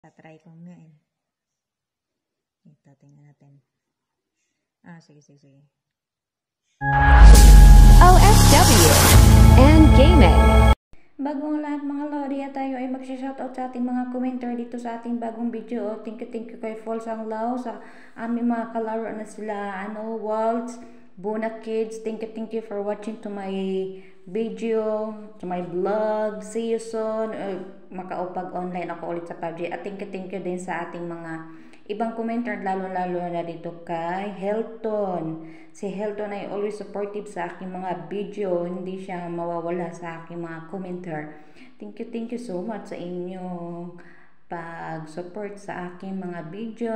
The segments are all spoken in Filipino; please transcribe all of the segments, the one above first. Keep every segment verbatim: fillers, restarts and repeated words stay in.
Tatry ko nga eh. Ito, tingnan natin. Ah, sige, sige, sige. O F W and Gaming. Bago ang lahat mga Lodi, tayo ay mag-shoutout sa ating mga commenter dito sa ating bagong video. Thank you, thank you kay Folsang Lau sa aming mga kalaro na sila, ano, Waltz, Buna Kids. Thank you, thank you for watching to my video, to my vlog. See you soon. Uh, makaupag online ako ulit sa P U B G. At thank you, thank you din sa ating mga ibang commenter, lalo-lalo na dito kay Helton. Si Helton ay always supportive sa aking mga video. Hindi siya mawawala sa aking mga commenter. Thank you, thank you so much sa inyong pag-support sa aking mga video.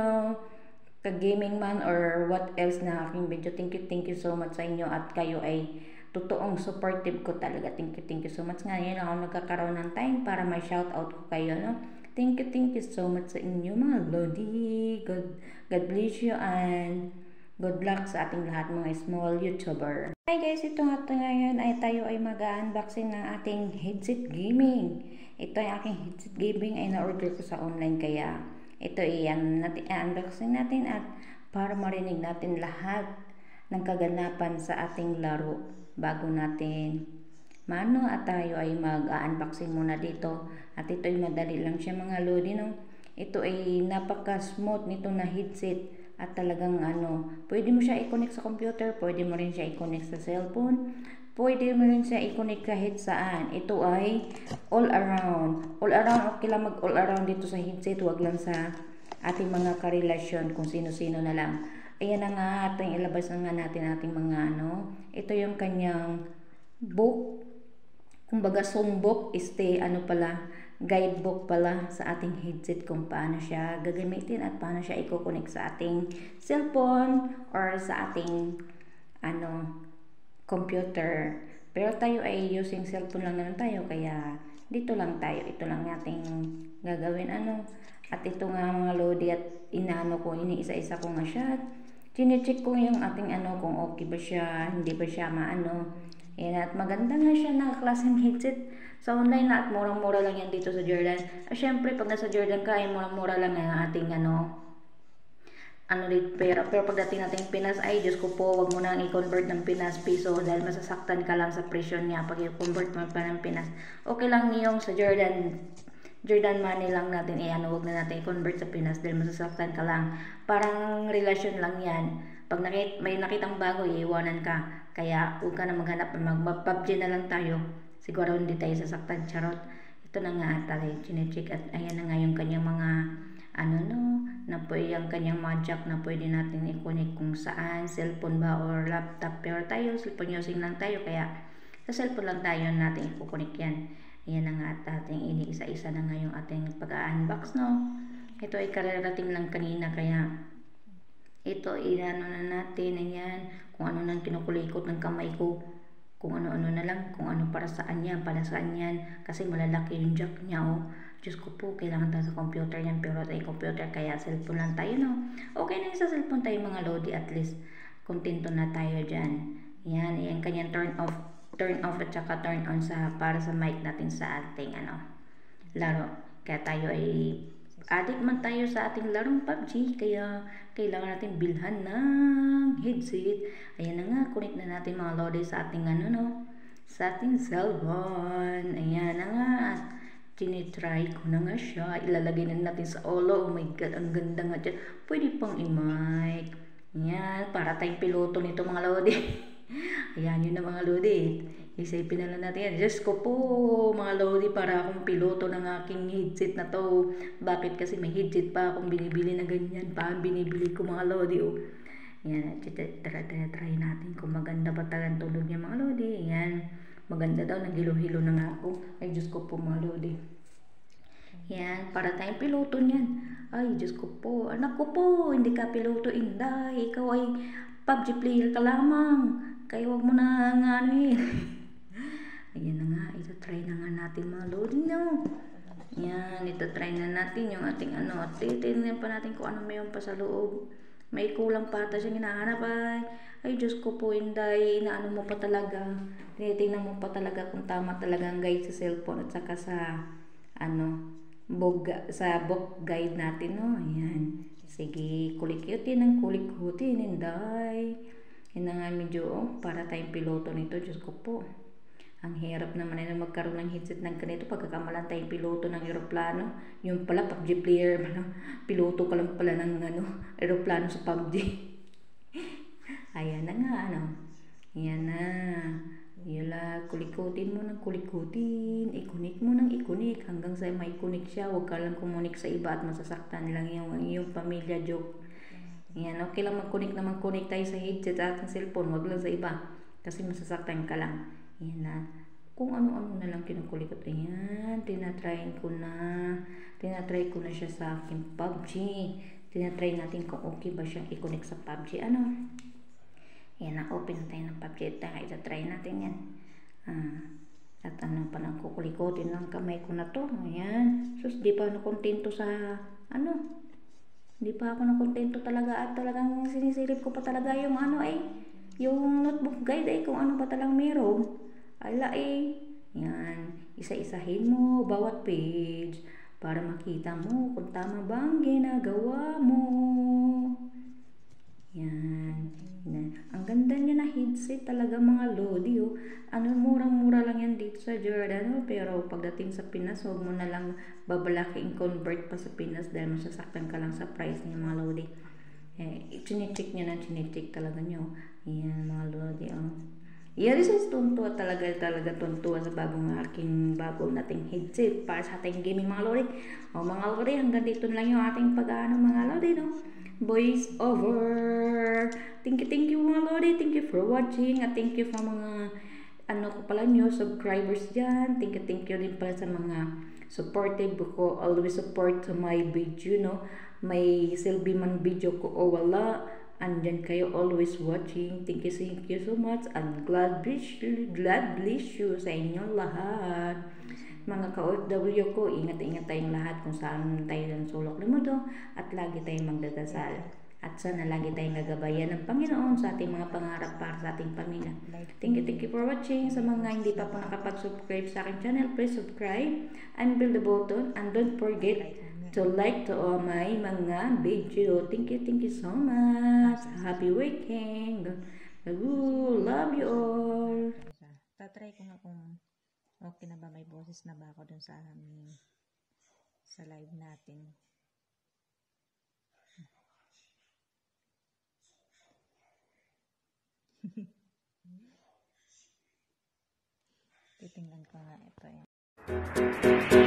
Ka-gaming man or what else na aking video. Thank you, thank you so much sa inyo. At kayo ay totoong supportive ko talaga. Thank you, thank you so much. Ngayon ako nagkakaroon ng time para may shoutout ko kayo, no? Thank you, thank you so much sa inyo mga Lodi. God, God bless you and good luck sa ating lahat mga small YouTuber. Hi guys, ito nga ngayon ay tayo ay mag-unboxing ng ating headset gaming. Ito ay aking headset gaming ay na-order ko sa online, kaya ito ay unboxing natin at para marinig natin lahat ng kaganapan sa ating laro bago natin mano at tayo ay mag-unboxing muna dito. At ito ay madali lang siya mga Lodi, no? Ito ay napaka-smooth nito na headset at talagang ano, pwede mo siya i-connect sa computer, pwede mo rin siya i-connect sa cellphone, pwede mo rin siya i-connect kahit saan. Ito ay all around. All around, okay lang mag all around dito sa headset, wag lang sa ating mga karelasyon kung sino-sino na lang. Ayan na nga, ating ilabas na nga natin ating mga ano. Ito yung kanyang book. Kumbaga sumbok, este ano pala, guidebook pala sa ating headset kung paano siya gagamitin at paano siya i-connect sa ating cellphone or sa ating ano computer. Pero tayo ay using cellphone lang naman tayo, kaya dito lang tayo, ito lang ating gagawin ano. At ito nga mga Lodi, at inaano ko, iniisa-isa ko nga siya. Chine-check ko yung ating ano kung okay ba siya, hindi ba siya maano. Ayan, at maganda nga siya na klaseng headset sa online na, at murang-mura lang yan dito sa Jordan. At syempre pag nasa Jordan ka ay murang-mura lang ang ating ano ano dito pera. Pero pagdating natin Pinas ay Diyos ko po, wag mo nang i-convert ng Pinas piso dahil masasaktan ka lang sa presyo niya pag i-convert mo pa ng Pinas. Okay lang yung sa Jordan Jordan money lang natin, eh ano, wag na natin i-convert sa Pinas dahil masasaktan ka lang. Parang relasyon lang yan. Pag nakit, may nakitang bago, iiwanan ka. Kaya huwag ka na maghanap, mag-P U B G na lang tayo. Siguro hindi tayo sasaktan, charot. Ito na nga at tayo, chinecheck at ayan na nga yung kanyang mga, ano no, na pwede yung kanyang mga jack na pwede natin i-connect kung saan, cellphone ba or laptop. Pero tayo, cellphone using lang tayo, kaya sa cellphone lang tayo natin i-connect yan. Ayan na nga at ating ini-isa-isa na nga yung ating pag-unbox, no. Ito ay kararating lang kanina, kaya ito, inano na natin, ayan, kung ano nang kinukulikot ng kamay ko, kung ano-ano na lang, kung ano para saan yan, para saan yan, kasi malalaki yung jack niya, oh. Diyos ko po, kailangan tayo sa computer yan, pero tayo computer, kaya cellphone lang tayo, no. Okay na yung sa cellphone tayo mga Lodi, at least, kontento na tayo dyan. Ayan, ayan, kanyang turn off, turn off at saka turn on sa, para sa mic natin sa ating, ano, laro. Kaya tayo ay addict man tayo sa ating larong P U B G, kaya kailangan natin bilhan ng headset. Ayan na nga, connect na natin mga Lodi sa ating ano no, sa ating cellphone. Ayan na nga, tinitry ko na nga siya. Ilalagay na natin sa olo. Oh my god, ang ganda nga dyan. Pwede pang i-mic. Ayan, para tayong piloto nito mga Lodi. Ayan, yun na mga Lodi. Isipin na lang natin yan. Diyos ko po, mga Lodi, para akong piloto ng aking headset na to. Bakit? Kasi may headset pa akong binibili na ganyan. Pa binibili ko mga Lodi, oh. Yan, try natin kung maganda pa talagang tulog niya mga Lodi. Yan, maganda daw, naghilo-hilo na nga ako. Ay, Diyos ko po mga Lodi. Yan, para tayong piloto niyan. Ay, Diyos ko po. Anak ko po, hindi ka piloto, Inday. Ikaw ay P U B G player ka lamang. Kaya wag mo na nga ano eh. Ayan na nga, ito try na nga natin mga Lodi, no. Yan, ito try na natin yung ating ano, at titignan pa natin kung ano mayroon pa sa loob. May kulang pa ata siyang hinahanap ay. Ay, Diyos ko po, Inday, inaano mo pa talaga. Tinitingnan mo pa talaga kung tama talaga ang guide sa cellphone at saka sa ano, book, sa book guide natin, no? Ayan. Sige, kulikutin ng kulikutin, Inday. Yan na nga medyo, oh, para tayong piloto nito, Diyos ko po. Ang hirap naman na magkaroon ng headset ng ganito pagkakamalan tayong piloto ng eroplano. Yung pala, P U B G player, ano, piloto ka lang pala ng ano, eroplano sa P U B G. Ayan na nga, ano. Ayan na. Yala, kulikutin mo ng kulikutin. Ikunik mo ng ikunik hanggang sa may kunik siya. Huwag ka lang kumunik sa iba at masasaktan lang yung, yung pamilya joke. Yan, okay lang magkunik na magkunik tayo sa headset at ng cellphone. Huwag lang sa iba. Kasi masasaktan ka lang. Yan na. Kung ano-ano na lang kinukulikot. Ayan, tinatryin ko na. Tinatry ko na siya sa aking P U B G. Tinatry natin kung okay ba siyang ikunik sa P U B G. Ano? Yan, na-open na tayo ng P U B G. Tayo, itatry natin yan. Ah, at ano pa lang kukulikotin ng kamay ko na to. Ayan. Sus, di pa ako kontento sa, ano, di pa ako nakontento talaga at talagang sinisilip ko pa talaga yung ano eh, yung notebook guide eh, kung ano ba talagang meron. Ala eh. Yan. Isa-isahin mo bawat page para makita mo kung tama ba ang ginagawa mo. Yan. Yan. Ang ganda niya na headset talaga mga lodi. Oh. Ano, murang-mura lang yan dito sa Jordan. Oh. Pero pagdating sa Pinas, huwag mo na lang babalaking convert pa sa Pinas dahil masasaktan ka lang sa price niya mga lodi. Eh, chinicheck niya na, chinicheck talaga niyo. Yan mga lodi. Oh. Yan is tuntua talaga, talaga tuntua sa bagong aking bagong nating headset para sa ating gaming mga lodi. O mga lodi, hanggang dito lang yung ating pag-ano mga lodi, no? Voice over. Thank you, thank you mga lodi. Thank you for watching. At thank you for mga ano ko pala nyo, subscribers dyan. Thank you, thank you din pala sa mga supportive ko. Always support to my video, no? May silbi man video ko o wala. Andyan kayo always watching. Thank you, thank you so much. And glad bless you, glad bless you sa inyong lahat. Mga ka-O F W ko, ingat-ingat tayong lahat kung saan tayo ng sulok ng mundo at lagi tayong magdadasal. At sana lagi tayong gagabayan ng Panginoon sa ating mga pangarap para sa ating pamilya. Thank you, thank you for watching. Sa mga hindi pa po nakapag-subscribe sa aking channel, please subscribe and build the button and don't forget to like to all my mga video. Thank you, thank you so much. Happy weekend. Love you all. Tatry ko nga kung okay na ba, may boses na ba ako dun sa aming sa live natin. Titingnan ko nga ito eh.